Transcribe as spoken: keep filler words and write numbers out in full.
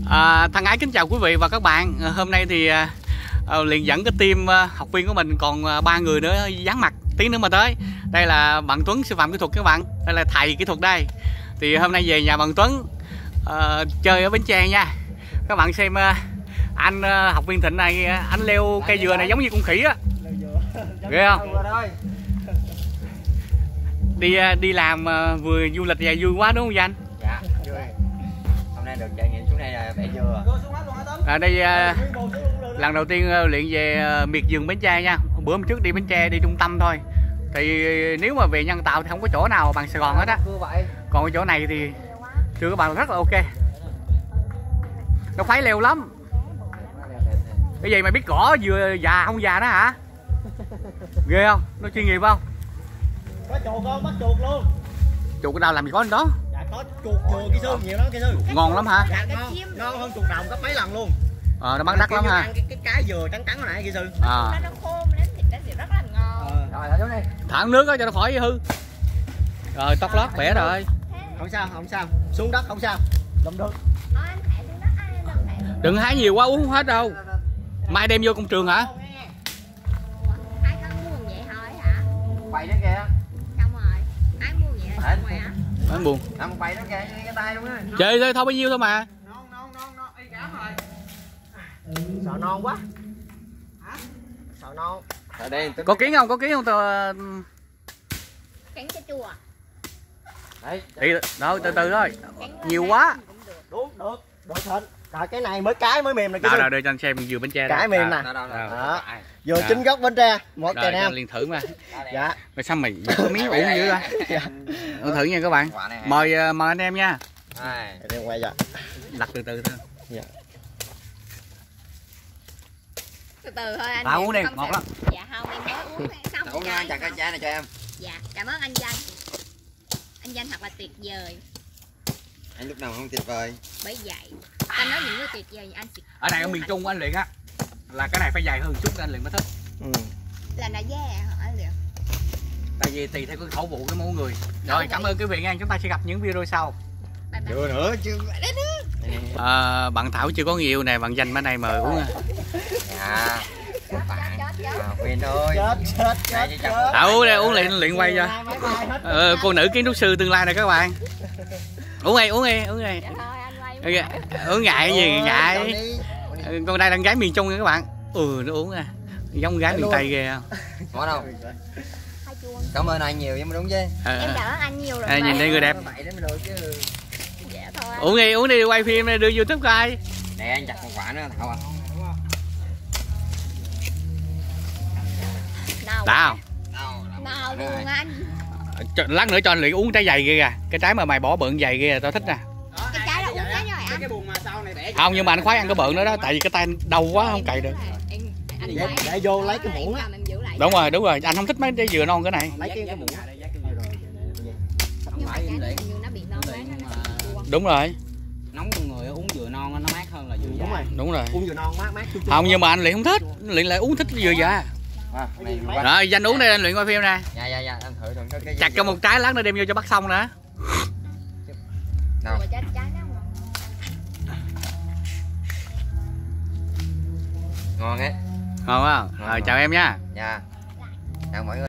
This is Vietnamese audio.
À, thân ái kính chào quý vị và các bạn. À, hôm nay thì à, liền dẫn cái team à, học viên của mình còn à, ba người nữa dán mặt tí nữa mà tới. Đây là bạn Tuấn sư phạm kỹ thuật các bạn. Đây là thầy kỹ thuật đây. Thì hôm nay về nhà bạn Tuấn à, chơi ở Bến Tre nha. Các bạn xem à, anh à, học viên Thịnh này, anh leo cây dừa này giống như con khỉ á. Ghê không? Đi đi làm à, vừa du lịch về vui quá đúng không anh? Dạ, vui. Hôm nay được trải nghiệm xuống đây là bẻ dừa. À, đây à, lần đầu tiên luyện về miệt vườn Bến Tre nha. Bữa hôm trước đi Bến Tre đi trung tâm thôi. Thì nếu mà về Nhân Tạo thì không có chỗ nào bằng Sài Gòn hết á. Còn cái chỗ này thì thưa các bạn rất là ok. Nó khoái leo lắm. Cái gì mày biết cỏ vừa già không già đó hả? Ghê không? Nó chuyên nghiệp không? Có chuột không? Bắt chuột luôn. Chuột ở đâu làm gì có đó? Dạ có chuột dừa kỹ sư nhiều lắm kỹ sư. Ngon lắm hả? Dạ ngon, ngon hơn chuột đồng gấp mấy lần luôn. Ờ nó bán đắt lắm ha. Cái, cái cái dừa trắng trắng hồi nãy kỹ sư. À. Nó khô mà thịt nó thì rất là ngon. Ờ. Rồi thả xuống đi. Thả nước đó cho nó khỏi hư. Rồi tóc lót khỏe rồi. Không sao, không sao. Xuống đất không sao. Làm được. Đừng hái nhiều quá uống không hết đâu. Mai đem vô công trường hả? Ai có mua vậy thôi hả? Quay đó kìa. Xong rồi. Ai mua vậy là xong rồi hả? Nó buồn. Nằm quay đó kìa, cái tay luôn á. Chơi thôi, thôi bao nhiêu thôi mà. Non non non non, y cảm rồi. Sợ non quá. Hả? Sợ non. Ở đây Có kiến không? Có kiến không? Tôi Cắn cho chua. đấy. đi đó từ từ thôi. Nhiều quá. Đúng được. Được thịnh. Rồi cái này mới cái mới mềm này kỹ Nào sư. nào để cho anh xem vừa Bến Tre. Cái mềm nè. Đó. Vừa chính gốc Bến Tre, một chai nam. Liền thử mà. Dạ. Mà sao mày có miếng uống dữ ra? Thử nha các bạn. Mời mời anh em nha. Đem quay giờ. Đặt từ từ thôi. Dạ. Từ từ thôi anh. À, uống đi, ngọt lắm. Dạ không, em mới uống xong. Uống nha, chặt cái chai này cho em. Dạ, cảm ơn anh Danh. Anh Danh thật là tuyệt vời. Anh lúc nào không tuyệt vời. Bởi vậy, anh nói những cái tuyệt vời anh sẽ... Ở này ở miền Trung anh luyện á là cái này phải dài hơn chút anh luyện mới thích. Ừ. Là nó da hả luyện? Tại vì tùy theo cái khẩu vụ của mỗi người. Rồi cảm ơn quý vị nha, chúng ta sẽ gặp những video sau. Chưa nữa, chưa. À, bạn Thảo chưa có người yêu nè, bạn Danh bên này mời uống. Dạ. Bạn. Quên thôi. Chết chết chết. Thảo uống đây, uống luyện luyện quay cho. Ờ, cô nữ kiến trúc sư tương lai này các bạn. Uống đi, uống đi, uống đi. Uống ngại gì ngại. Con đây đang gái miền Trung nha các bạn. Ừ nó uống à. Giống gái miền Tây ghê không? Ngon đâu. Cảm ơn anh nhiều nhưng mà đúng chứ. À, em cảm ơn anh nhiều rồi. À, nhìn đây người đẹp. Dạ, thôi Uống đi, uống đi, quay phim đưa YouTube coi. Nè anh chặt một quả nữa Thảo à. Nào. Đã không? Nào luôn anh. Lát nữa cho anh luyện uống trái dày kia kìa. Cái trái mà mày bỏ bợn dày kia tao thích nè. Cái trái đó uống cái rồi anh. Cái buồn mà sau này bẻ. Không nhưng mà anh khoái ăn cái bợn nữa đó, tại vì cái tay đau quá không cày được. Để, để vô lấy cái muỗng á. Đúng rồi, đúng rồi, anh không thích mấy trái dừa non cái này. Lấy cái cái muỗng. Đúng rồi. Nóng con người uống dừa non nó mát hơn là dừa già. Đúng rồi. Đúng rồi. Uống dừa non mát mát chút chút. Không nhưng mà anh luyện không thích, luyện lại uống thích dừa già. À, rồi Danh uống đây anh luyện coi phim nè. Dạ dạ dạ anh thử thử cái chặt cho một trái lát nữa đem vô cho bắt xong nữa. Đâu. Ngon ấy. Ngon không? Rồi chào em nha. Dạ. Chào mọi người.